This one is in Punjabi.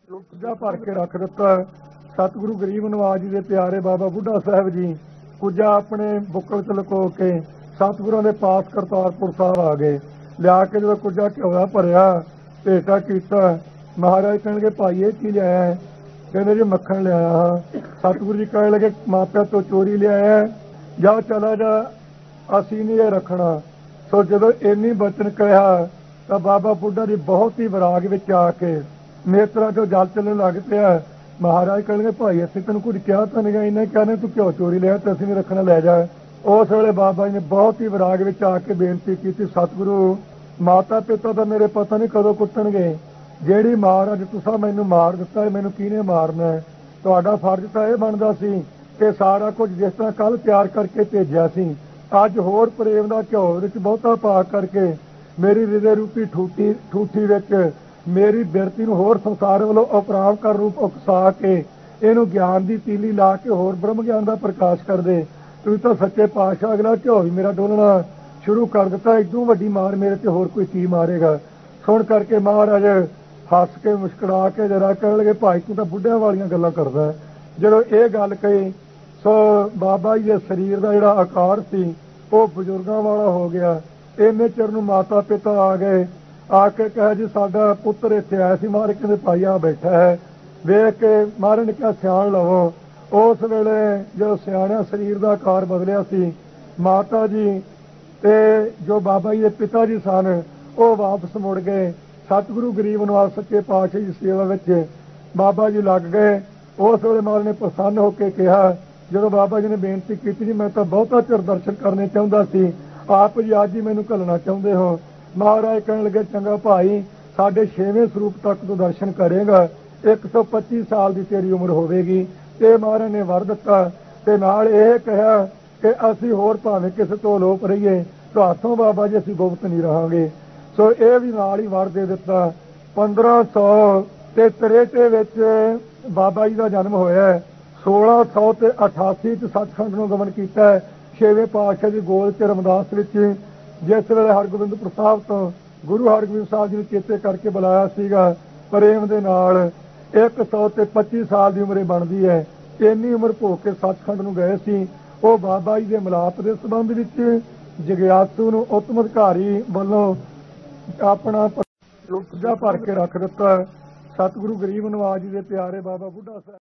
ਕੁੱਜਾ ਭਰ ਕੇ ਰੱਖ ਦਿੱਤਾ। ਸਤਿਗੁਰੂ ਗਰੀਬ ਨਵਾਜ ਜੀ ਦੇ ਪਿਆਰੇ ਬਾਬਾ ਬੁੱਢਾ ਸਾਹਿਬ ਜੀ ਕੁੱਜਾ ਆਪਣੇ ਬੁੱਕਲ ਚ ਲੁਕੋ ਕੇ ਸਤਿਗੁਰਾਂ ਦੇ ਪਾਸ ਕਰਤਾਰਪੁਰ ਸਾਹਿਬ ਆ ਗਏ। ਲਿਆ ਕੇ ਜਦੋਂ ਕੁੱਜਾ ਘਿਓ ਦਾ ਭਰਿਆ ਭੇਟਾ ਕੀਤਾ, ਮਹਾਰਾਜ ਕਹਿਣਗੇ ਭਾਈ ਇਹ ਕੀ ਲਿਆਇਆ? ਕਹਿੰਦੇ ਜੀ ਮੱਖਣ ਲਿਆਇਆ ਹਾਂ। ਸਤਿਗੁਰੂ ਜੀ ਕਹਿਣ ਲੱਗੇ ਮਾਪਿਆਂ ਤੋਂ ਚੋਰੀ ਲਿਆਇਆ, ਜਾ ਚਲਾ ਜਾ, ਅਸੀਂ ਨਹੀਂ ਇਹ ਰੱਖਣਾ। ਸੋ ਜਦੋਂ ਇੰਨੀ ਬਚਨ ਕਿਹਾ ਤਾਂ ਬਾਬਾ ਬੁੱਢਾ ਜੀ ਬਹੁਤ ਹੀ ਵਿਰਾਗ ਵਿੱਚ ਆ ਕੇ ਨੇਤਰਾਂ ਚੋਂ ਜਲ ਚੱਲਣ ਲੱਗ ਪਿਆ। ਮਹਾਰਾਜ ਕਹਿਣਗੇ ਭਾਈ ਅਸੀਂ ਤੈਨੂੰ ਕੁਝ ਕਿਹਾ ਤਾਂ ਨਹੀਂ, ਇਹਨੇ ਕਹਿੰਦੇ ਤੂੰ ਘਿਓ ਚੋਰੀ ਲਿਆ ਤੇ ਅਸੀਂ ਨਹੀਂ ਰੱਖਣਾ, ਲੈ ਜਾ। ਉਸ ਵੇਲੇ ਬਾਬਾ ਜੀ ਨੇ ਬਹੁਤ ਹੀ ਵਿਰਾਗ ਵਿੱਚ ਆ ਕੇ ਬੇਨਤੀ ਕੀਤੀ, ਸਤਿਗੁਰੂ ਮਾਤਾ ਪਿਤਾ ਤਾਂ ਮੇਰੇ ਪਤਾ ਨਹੀਂ ਕਦੋਂ ਕੁੱਟਣਗੇ, ਜਿਹੜੀ ਮਾਰ ਅੱਜ ਤੁਸੀਂ ਮੈਨੂੰ ਮਾਰ ਦਿੱਤਾ ਮੈਨੂੰ ਕਿਹਨੇ ਮਾਰਨਾ ਹੈ? ਤੁਹਾਡਾ ਫਰਜ਼ ਤਾਂ ਇਹ ਬਣਦਾ ਸੀ ਕਿ ਸਾਰਾ ਕੁਝ ਜਿਸ ਤਰ੍ਹਾਂ ਕੱਲ ਤਿਆਰ ਕਰਕੇ ਭੇਜਿਆ ਸੀ ਅੱਜ ਹੋਰ ਪ੍ਰੇਮ ਦਾ ਘਿਓ ਵਿੱਚ ਬਹੁਤਾ ਪਾ ਕਰਕੇ ਮੇਰੀ ਹਿਰਦੇ ਰੂਪੀ ਠੂਠੀ ਵਿੱਚ ਮੇਰੀ ਬਿਰਤੀ ਨੂੰ ਹੋਰ ਸੰਸਾਰ ਵੱਲੋਂ ਅਪਰਾਮ ਕਰ ਰੂਪ ਉਕਸਾ ਕੇ ਇਹਨੂੰ ਗਿਆਨ ਦੀ ਤੀਲੀ ਲਾ ਕੇ ਹੋਰ ਬ੍ਰਹਮ ਗਿਆਨ ਦਾ ਪ੍ਰਕਾਸ਼ ਕਰ ਦੇ। ਤੁਸੀਂ ਤਾਂ ਸੱਚੇ ਪਾਤਸ਼ਾਹ ਅਗਲਾ ਘਿਓ ਵੀ ਮੇਰਾ ਡੋਲਣਾ ਸ਼ੁਰੂ ਕਰ ਦਿੱਤਾ, ਇਦੋਂ ਵੱਡੀ ਮਾਰ ਮੇਰੇ ਤੇ ਹੋਰ ਕੋਈ ਕੀ ਮਾਰੇਗਾ? ਸੁਣ ਕਰਕੇ ਮਹਾਰਾਜ ਹੱਸ ਕੇ ਮੁਸਕਰਾ ਕੇ ਜਰਾ ਕਹਿਣ ਲੱਗੇ ਭਾਈ ਤੂੰ ਤਾਂ ਬੁੱਢਿਆਂ ਵਾਲੀਆਂ ਗੱਲਾਂ ਕਰਦਾ। ਜਦੋਂ ਇਹ ਗੱਲ ਕਹੀ ਸੋ ਬਾਬਾ ਜੀ ਦੇ ਸਰੀਰ ਦਾ ਜਿਹੜਾ ਆਕਾਰ ਸੀ ਉਹ ਬਜ਼ੁਰਗਾਂ ਵਾਲਾ ਹੋ ਗਿਆ। ਇੰਨੇ ਚਿਰ ਨੂੰ ਮਾਤਾ ਪਿਤਾ ਆ ਗਏ, ਆ ਕੇ ਕਿਹਾ ਜੀ ਸਾਡਾ ਪੁੱਤਰ ਇੱਥੇ ਆਇਆ ਸੀ। ਮਹਾਰਾਜ ਕਹਿੰਦੇ ਭਾਈ ਆ ਬੈਠਾ ਹੈ। ਵੇਖ ਕੇ ਮਹਾਰਾਜ ਨੇ ਕਿਹਾ ਸਿਆਣ ਲਵੋ। ਉਸ ਵੇਲੇ ਜਦੋਂ ਸਿਆਣਿਆਂ ਸਰੀਰ ਦਾ ਆਕਾਰ ਬਦਲਿਆ ਸੀ, ਮਾਤਾ ਜੀ ਤੇ ਜੋ ਬਾਬਾ ਜੀ ਦੇ ਪਿਤਾ ਜੀ ਸਨ ਉਹ ਵਾਪਸ ਮੁੜ ਗਏ। ਸਤਿਗੁਰੂ ਗਰੀਬ ਨਵਾਜ ਸੱਚੇ ਪਾਤਸ਼ਾਹ ਦੀ ਸੇਵਾ ਵਿੱਚ ਬਾਬਾ ਜੀ ਲੱਗ ਗਏ। ਉਸ ਵੇਲੇ ਮਹਾਰਾਜ ਨੇ ਪ੍ਰਸੰਨ ਹੋ ਕੇ ਕਿਹਾ, ਜਦੋਂ ਬਾਬਾ ਜੀ ਨੇ ਬੇਨਤੀ ਕੀਤੀ ਜੀ ਮੈਂ ਤਾਂ ਬਹੁਤਾ ਚਿਰ ਦਰਸ਼ਨ ਕਰਨੇ ਚਾਹੁੰਦਾ ਸੀ, ਆਪ ਜੀ ਅੱਜ ਹੀ ਮੈਨੂੰ ਘੱਲਣਾ ਚਾਹੁੰਦੇ ਹੋ। ਮਹਾਰਾਜ ਕਹਿਣ ਲੱਗੇ ਚੰਗਾ ਭਾਈ ਸਾਡੇ 6ਵੇਂ ਸਰੂਪ ਤੱਕ ਤੋਂ ਦਰਸ਼ਨ ਕਰੇਗਾ, 125 ਸਾਲ ਦੀ ਤੇਰੀ ਉਮਰ ਹੋਵੇਗੀ। ਤੇ ਮਹਾਰਾਜ ਨੇ ਵਰ ਦਿੱਤਾ ਤੇ ਨਾਲ ਇਹ ਕਿਹਾ ਕਿ ਅਸੀਂ ਹੋਰ ਭਾਵੇਂ ਕਿਸੇ ਤੋਂ ਲੋਪ ਰਹੀਏ ਤੁਹਾਥੋਂ ਬਾਬਾ ਜੀ ਅਸੀਂ ਗੁਪਤ ਨਹੀਂ ਰਹਾਂਗੇ। ਸੋ ਇਹ ਵੀ ਨਾਲ ਹੀ ਵਰ ਦੇ ਦਿੱਤਾ। 1563 ਵਿੱਚ ਬਾਬਾ ਜੀ ਦਾ ਜਨਮ ਹੋਇਆ। 1688 ਚ ਸੱਚਖੰਡ ਨੂੰ ਗਮਨ ਕੀਤਾ 6ਵੇਂ ਪਾਤਸ਼ਾਹ ਦੀ ਗੋਦ ਚ ਰਮਦਾਸ ਵਿੱਚ, ਜਿਸ ਵੇਲੇ ਹਰਗੋਬਿੰਦਪੁਰ ਸਾਹਿਬ ਤੋਂ ਗੁਰੂ ਹਰਗੋਬਿੰਦ ਸਾਹਿਬ ਜੀ ਨੂੰ ਚੇਤੇ ਕਰਕੇ ਬੁਲਾਇਆ ਸੀਗਾ ਪ੍ਰੇਮ ਦੇ ਨਾਲ। 125 ਸਾਲ ਦੀ ਉਮਰੇ ਬਣਦੀ ਹੈ। ਇੰਨੀ ਉਮਰ ਭੋਗ ਕੇ ਸੱਚਖੰਡ ਨੂੰ ਗਏ ਸੀ। ਉਹ ਬਾਬਾ ਜੀ ਦੇ ਮਿਲਾਪ ਦੇ ਸੰਬੰਧ ਵਿੱਚ ਜਗਿਆਸੂ ਨੂੰ ਉੱਤਮ ਅਧਿਕਾਰੀ ਵੱਲੋਂ ਆਪਣਾ ਕੁੱਜਾ ਭਰ ਕੇ ਰੱਖ ਦਿੱਤਾ। ਸਤਿਗੁਰੂ ਗਰੀਬ ਨਵਾਜ ਜੀ ਦੇ ਪਿਆਰੇ ਬਾਬਾ ਬੁੱਢਾ ਸਾਹਿਬ